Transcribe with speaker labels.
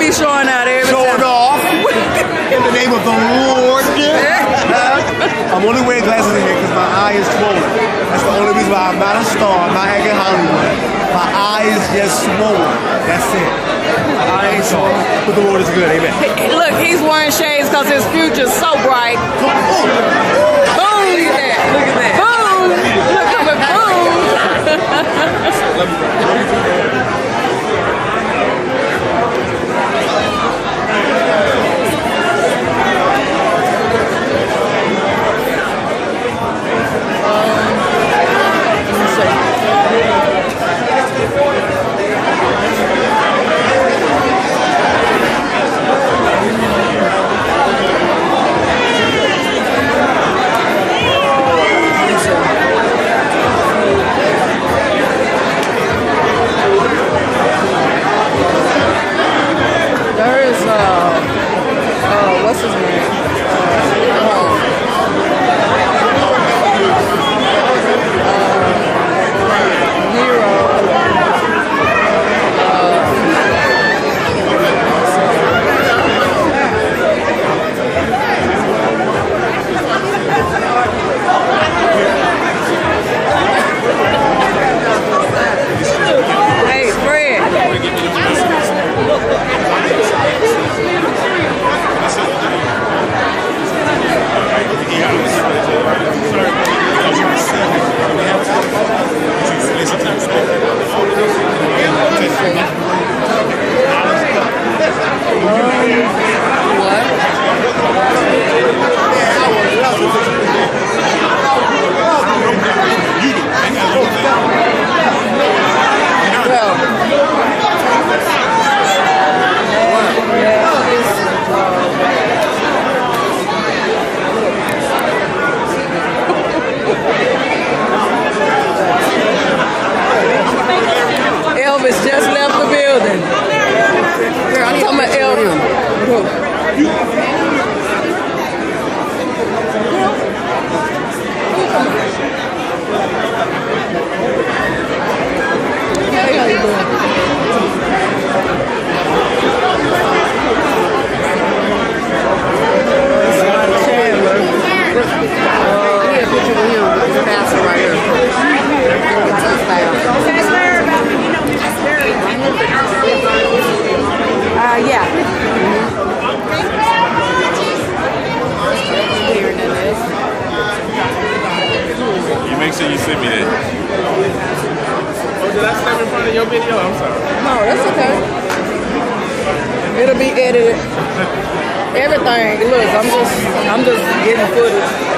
Speaker 1: He's showing out every
Speaker 2: Showing
Speaker 1: time.
Speaker 2: off in the name of the Lord. I'm only wearing glasses in here because my eye is swollen. That's the only reason why I'm not a star. I'm not acting Hollywood. My eye is just swollen. That's it. I ain't sure. But the Lord is good. Amen.
Speaker 1: Look, he's wearing shades because his future's so bright. Boom! Look at that. Look at that. Boom! Look at the boom! What's his name? Hey, Fred. Elvis just left the building. Girl, I'm talking about Elvis. Hey, how you doing? Chandler. I need a picture with him with the pastor right here. Yeah.
Speaker 3: You make sure you send me that. Oh, did I step in front of your video? I'm sorry.
Speaker 1: No, that's okay. It'll be edited. Everything. Look, I'm just getting footage.